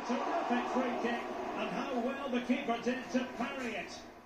Terrific free kick, and how well the keeper did to parry it.